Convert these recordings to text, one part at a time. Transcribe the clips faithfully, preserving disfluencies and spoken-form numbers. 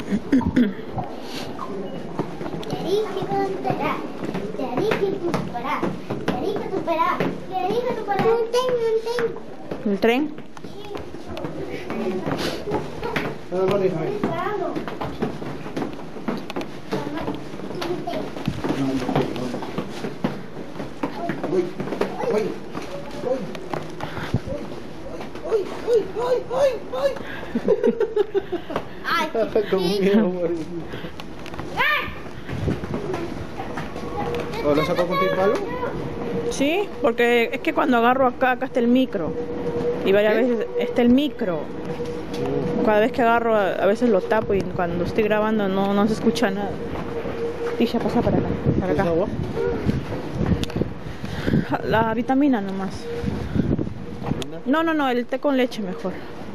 dije que superar. Te dije que superar. Te dije que superar. Te dije que superar. Un tren, un tren. ¿El tren? Estoy esperando. Uy, uy, uy. Uy, uy, uy, uy, uy. Ay, Con miedo, morir. ¿O lo sacó con tu palo? Sí, porque es que cuando agarro acá, acá está el micro. Y varias ¿Qué? veces está el micro. Cada vez que agarro, a a veces lo tapo y cuando estoy grabando no, no se escucha nada. Y ya pasa para acá, para acá. ¿Es agua? La vitamina nomás. No, no, no, el té con leche mejor.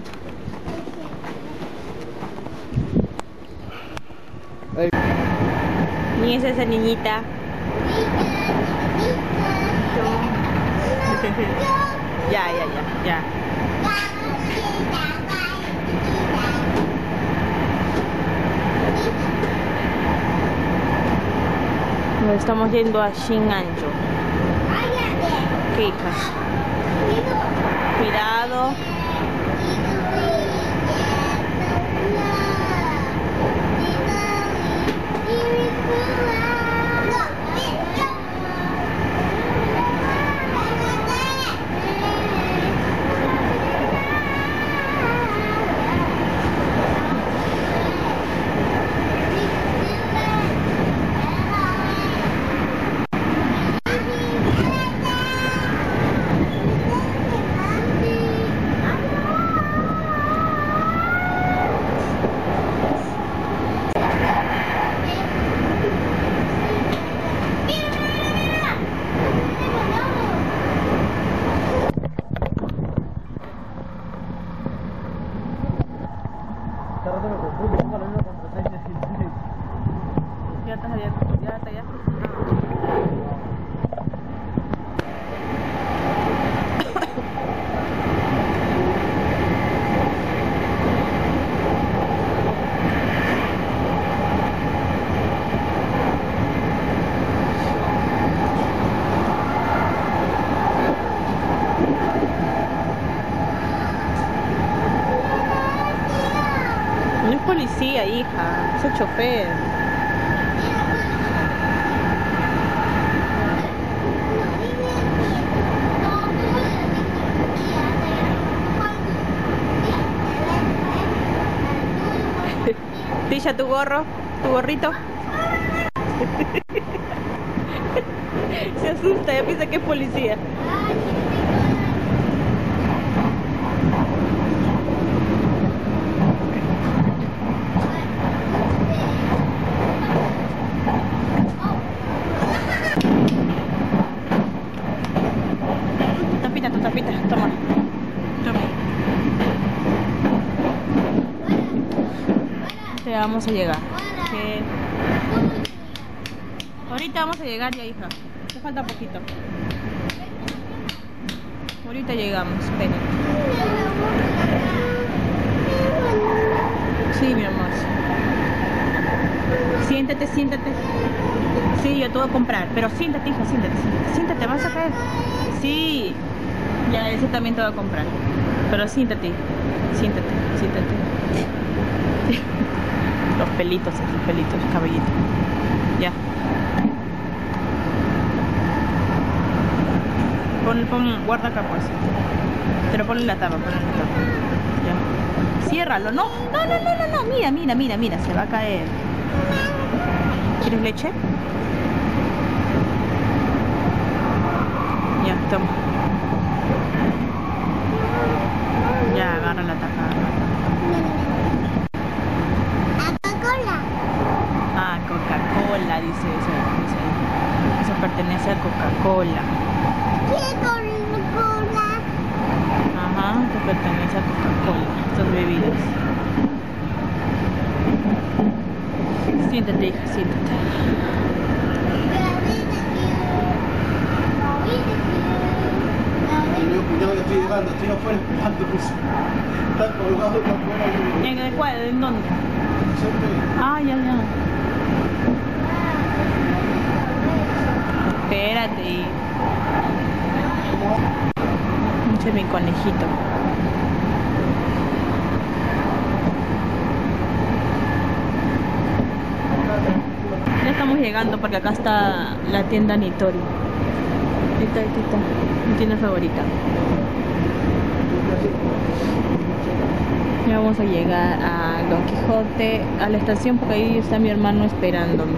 Ay. ¿Ni es esa niñita? Ya, ya, ya, ya. Nos estamos yendo a Shinanjo. ¿Qué, hija? Cuidado. Ya estás abierto, ya está, ya. No es policía, hija, es el chofer. Tisha, tu gorro, tu gorrito. Se asusta, ya piensa que es policía. Tapita, tu tapita, toma. Toma. Ya vamos a llegar. Que... Ahorita vamos a llegar ya, hija. Te falta poquito. Ahorita llegamos, espera. Sí, mi amor. Siéntate, siéntate. Sí, yo te voy a comprar. Pero siéntate, hija, siéntate, siéntate. Siéntate, ¿vas a caer? Sí. Ya, ese también te voy a comprar. Pero siéntate, siéntate, siéntate. Los pelitos, los pelitos, los cabellitos. Ya. Pon, pon, guarda acá pues. Pero ponle la tapa, ponle la tapa. Ya. Ciérralo, no, no, no, no, no, no. Mira, mira, mira, mira, se va a caer. ¿Quieres leche? Ya, toma. Ya, agarra la tapa. Coca-Cola. Ah, Coca-Cola, dice eso, dice ahí. Eso pertenece a Coca-Cola. ¿Qué Coca-Cola? Ajá, que pertenece a Coca-Cola, estas bebidas. Siéntate, hija, siéntate. Mi cuñado, ya estoy llegando, estoy afuera esperando, pues. Está colgado y afuera. ¿En el cual? ¿En dónde? Ah, ya, ya. Espérate. Ese es mi conejito. Ya estamos llegando porque acá está la tienda Nitori. Ahí está, ahí está. Mi tienda favorita. Ya vamos a llegar a Don Quijote, a la estación, porque ahí está mi hermano esperándome.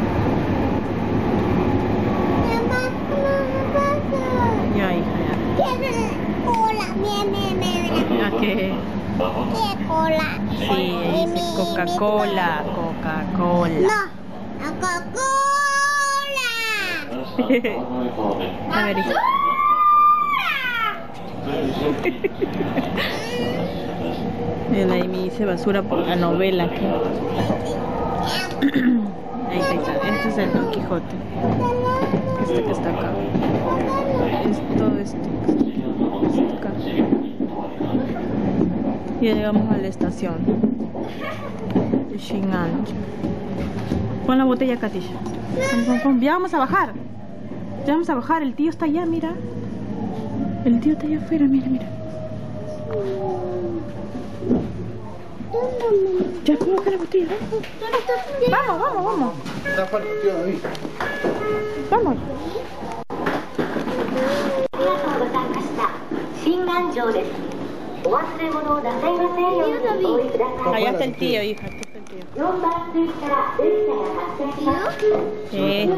Ya, hija, ya. Cola, mira, ¿A qué? cola. Sí, dice Coca-Cola, Coca-Cola. No, Coca-Cola. A ver, hija. Miren, ahí me dice basura por la novela que... Ahí está, ahí está. Este es el Don Quijote. Este que está acá. Es todo esto. Este acá. Ya llegamos a la estación de Shinganji. Pon la botella, Katisha. Pon, pon, pon. Ya vamos a bajar. Ya vamos a bajar. El tío está allá, mira. El tío está allá afuera, mira, mira. Ya coloca la botella. Vamos, vamos, vamos. Vamos. Allá está el tío, hija. Aquí está el tío. Sí.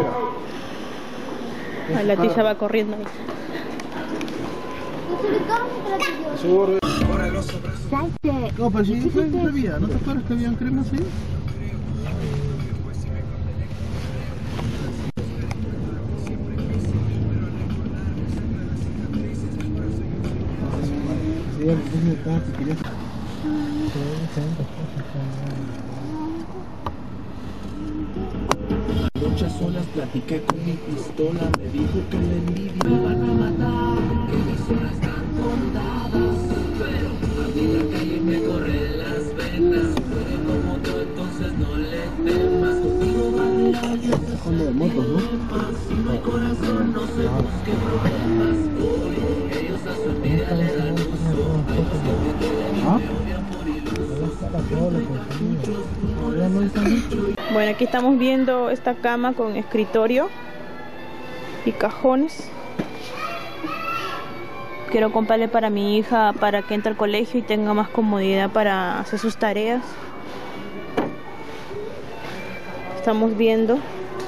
Ay, la tía va corriendo. No, pero si fue en bebida, ¿no te acuerdas que habían cremas ahí? Muchas horas platiqué con mi pistola, me dijo que la envidia me van a matar, que mis horas están contadas, pero a mí la calle me corre las venas, tú eres como yo, entonces no le temas, contigo vale la vida, de motos, ¿no? Si no hay corazón, no sé qué problemas hoy, ellos a su envidia le dan un sol, siempre quieren y me odian por ilusión. Bueno, aquí estamos viendo esta cama con escritorio y cajones. Quiero comprarle para mi hija para que entre al colegio y tenga más comodidad para hacer sus tareas. Estamos viendo.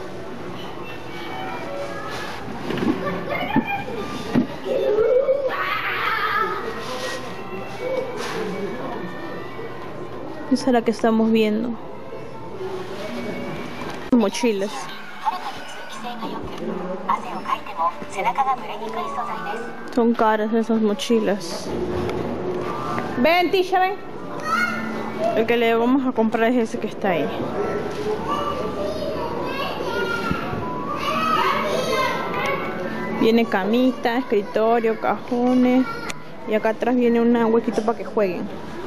Esa es la que estamos viendo. Mochilas. Son caras esas mochilas. Ven, Tisha, ven. El que le vamos a comprar es ese que está ahí. Viene camita, escritorio, cajones. Y acá atrás viene un huequito para que jueguen.